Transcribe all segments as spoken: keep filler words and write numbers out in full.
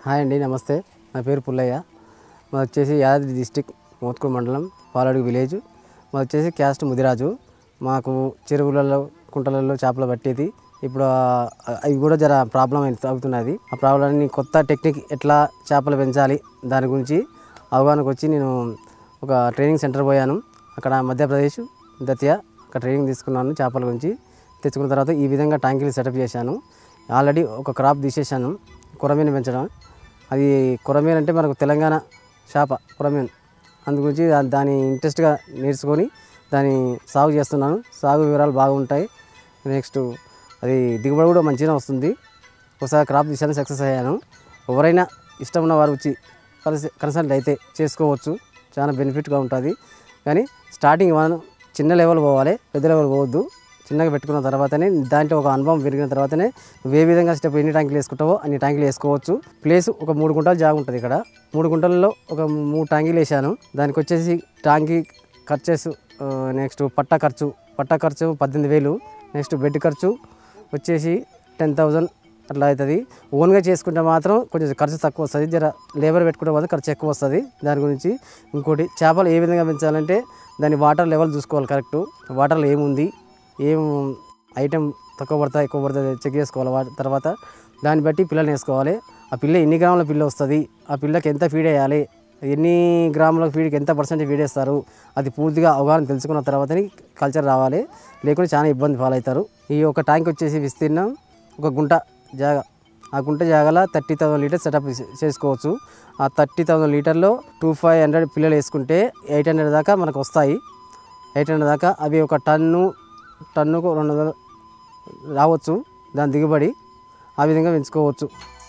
Hi అండి, నమస్తే. నా పేరు పుల్లయ్య. మాది వచ్చేసి యాదాద్రి డిస్టిక్ మోత్కూరు మండలం పాలడుగు విలేజ్. మాది వచ్చేసి క్యాస్ట్ ముదిరాజు. మాకు చెరువులలో కుంటలలో చేపలు పట్టేది ఇప్పుడు అవి కూడా జర ప్రాబ్లం అవుతున్నది. ఆ ప్రాబ్లమ్ని కొత్త టెక్నిక్ ఎట్లా చేపలు పెంచాలి దాని గురించి అవగాహనకు వచ్చి నేను ఒక ట్రైనింగ్ సెంటర్ పోయాను. అక్కడ మధ్యప్రదేశ్ దత్యా అక్కడ ట్రైనింగ్ తీసుకున్నాను. చేపల గురించి తెచ్చుకున్న తర్వాత ఈ విధంగా ట్యాంకులు సెటప్ చేశాను. ఆల్రెడీ ఒక క్రాప్ తీసేసాను, కొరమీను పెంచడం. అది కొరమీను అంటే మనకు తెలంగాణ చేప కొరమీను. అందుగురించి దాని ఇంట్రెస్ట్గా నేర్చుకొని దాన్ని సాగు చేస్తున్నాను. సాగు వివరాలు బాగుంటాయి. నెక్స్ట్ అది దిగుబడి కూడా మంచిగా వస్తుంది. ఒకసారి క్రాప్ తీసాను, సక్సెస్ అయ్యాను. ఎవరైనా ఇష్టం ఉన్న వారు వచ్చి కన్సల్ట్ అయితే చేసుకోవచ్చు, చాలా బెనిఫిట్గా ఉంటుంది. కానీ స్టార్టింగ్ మనం చిన్న లెవెల్ పోవాలి, పెద్ద లెవెల్ పోవద్దు. చిన్నగా పెట్టుకున్న తర్వాతనే దాంట్లో ఒక అనుభవం పెరిగిన తర్వాతనే నువ్వు ఏ విధంగా స్టెప్ ఎన్ని ట్యాంకులు వేసుకుంటావో అన్ని ట్యాంకులు వేసుకోవచ్చు. ప్లేస్ ఒక మూడు గుంటలు జాగా ఉంటుంది. ఇక్కడ మూడు గుంటలలో ఒక మూడు ట్యాంకులు వేసాను. దానికి వచ్చేసి ట్యాంకీ ఖర్చెస్, నెక్స్ట్ పట్టా ఖర్చు పట్టా ఖర్చు పద్దెనిమిది వేలు నెక్స్ట్ బెడ్ ఖర్చు వచ్చేసి టెన్ థౌజండ్ అట్లా అవుతుంది. ఓన్గా చేసుకుంటే మాత్రం కొంచెం ఖర్చు తక్కువ వస్తుంది. జర లేబర్ పెట్టుకుంటే మాత్రం ఖర్చు ఎక్కువ వస్తుంది. దాని గురించి ఇంకోటి చేపలు ఏ విధంగా పెంచాలంటే దాని వాటర్ లెవెల్ చూసుకోవాలి. కరెక్టు వాటర్లో ఏముంది, ఏం ఐటెం తక్కువ పడతా ఎక్కువ పడతా చెక్ చేసుకోవాలి. తర్వాత దాన్ని బట్టి పిల్లల్ని వేసుకోవాలి. ఆ పిల్ల ఎన్ని గ్రాముల పిల్ల వస్తుంది, ఆ పిల్లకి ఎంత ఫీడ్ వేయాలి, ఎన్ని గ్రాముల ఫీడ్కి ఎంత పర్సెంటేజ్ ఫీడ్ వేస్తారు, అది పూర్తిగా అవగాహన తెలుసుకున్న తర్వాతనే కల్చర్ రావాలి. లేకుంటే చాలా ఇబ్బంది పాలవుతారు. ఈ ఒక ట్యాంక్ వచ్చేసి విస్తీర్ణం ఒక గుంట జాగా. ఆ గుంట జాగాలో థర్టీ థౌసండ్ లీటర్ సెటప్ చేసుకోవచ్చు. ఆ థర్టీ థౌసండ్ లీటర్లో టూ ఫైవ్ హండ్రెడ్ పిల్లలు వేసుకుంటే ఎయిట్ హండ్రెడ్ దాకా మనకు వస్తాయి. ఎయిట్ హండ్రెడ్ దాకా అవి ఒక టన్ను టన్నుకు రెండు వందలు రావచ్చు దాని దిగుబడి. ఆ విధంగా పెంచుకోవచ్చు.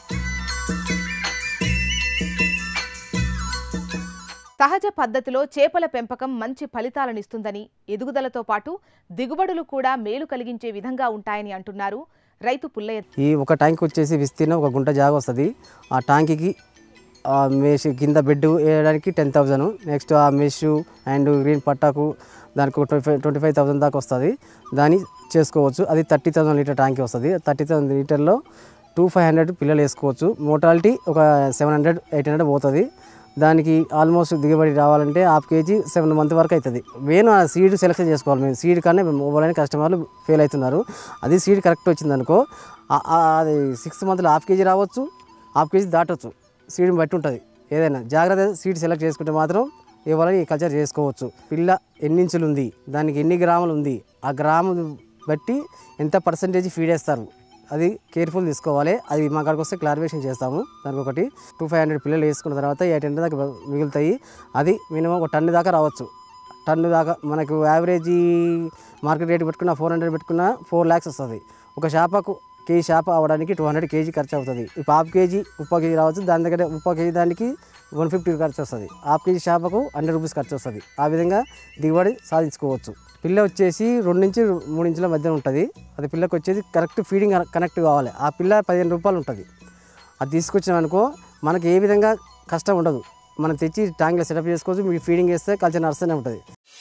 సహజ పద్ధతిలో చేపల పెంపకం మంచి ఫలితాలనిస్తుందని, ఎదుగుదలతో పాటు దిగుబడులు కూడా మేలు కలిగించే విధంగా ఉంటాయని అంటున్నారు రైతు పుల్లయ్య. ఈ ఒక ట్యాంక్ వచ్చేసి విస్తీర్ణం ఒక గుంట జాగా వస్తుంది. ఆ ట్యాంక్కి మెష్ కింద బెడ్ వేయడానికి టెన్ థౌజండ్ నెక్స్ట్ ఆ మెష్ అండ్ గ్రీన్ పట్టాకు దానికి twenty five twenty five thousand దాకా వస్తుంది. దాన్ని చేసుకోవచ్చు. అది థర్టీ థౌసండ్ లీటర్ ట్యాంక్ వస్తుంది. థర్టీ థౌసండ్ లీటర్లో టూ ఫైవ్ హండ్రెడ్ పిల్లలు వేసుకోవచ్చు. మోటాలిటీ ఒక సెవెన్ హండ్రెడ్ ఎయిట్ హండ్రెడ్ పోతుంది. దానికి ఆల్మోస్ట్ దిగుబడి రావాలంటే హాఫ్ కేజీ సెవెన్ మంత్ వరకు అవుతుంది. మెయిన్ ఆ సీడ్ సెలెక్షన్ చేసుకోవాలి. మేము సీడ్ కానీ మొబైల్ కస్టమర్లు ఫెయిల్ అవుతున్నారు. అది సీడ్ కరెక్ట్ వచ్చిందనుకో అది సిక్స్ మంత్లో హాఫ్ కేజీ రావచ్చు, హాఫ్ కేజీ దాటవచ్చు. సీడ్ని బట్టి ఉంటుంది. ఏదైనా జాగ్రత్త సీడ్ సెలెక్ట్ చేసుకుంటే మాత్రం ఎవరైనా ఈ కల్చర్ చేసుకోవచ్చు. పిల్ల ఎన్ని ఇంచులు ఉంది, దానికి ఎన్ని గ్రాములు ఉంది, ఆ గ్రాము బట్టి ఎంత పర్సంటేజ్ ఫీడ్ వేస్తారు అది కేర్ఫుల్ తీసుకోవాలి. అది మా కాడికి వస్తే క్లారిఫికేషన్ చేస్తాము. దానికి ఒకటి టూ ఫైవ్ హండ్రెడ్ పిల్లలు వేసుకున్న తర్వాత ఎయిట్ హండ్రెడ్ దాకా మిగులుతాయి. అది మినిమం ఒక టన్ను దాకా రావచ్చు. టన్ను దాకా మనకు యావరేజీ మార్కెట్ రేట్ పెట్టుకున్న ఫోర్ హండ్రెడ్ పెట్టుకున్న ఫోర్ ల్యాక్స్ వస్తుంది. ఒక చేపకు కేజీ చేప అవ్వడానికి టూ హండ్రెడ్ కేజీ ఖర్చు అవుతుంది. ఇప్పుడు హాఫ్ కేజీ ముప్పై కేజీ రావచ్చు. దాని దగ్గర ముప్పై కేజీ దానికి వన్ ఫిఫ్టీ ఖర్చు వస్తుంది. హాఫ్ కేజీ చేపకు హండ్రెడ్ రూపీస్ ఖర్చు వస్తుంది. ఆ విధంగా దిగుబడి సాధించుకోవచ్చు. పిల్ల వచ్చేసి రెండు నుంచి మూడు ఇంచుల మధ్యన ఉంటుంది. అది పిల్లకి వచ్చేసి కరెక్ట్ ఫీడింగ్ కనెక్ట్ కావాలి. ఆ పిల్ల పదిహేను రూపాయలు ఉంటుంది. అది తీసుకొచ్చినామనుకో మనకి ఏ విధంగా కష్టం ఉండదు. మనం తెచ్చి ట్యాంక్లో సెటప్ చేసుకోవచ్చు. మీకు ఫీడింగ్ వేస్తే కల్చర్ నడుస్తూనే ఉంటుంది.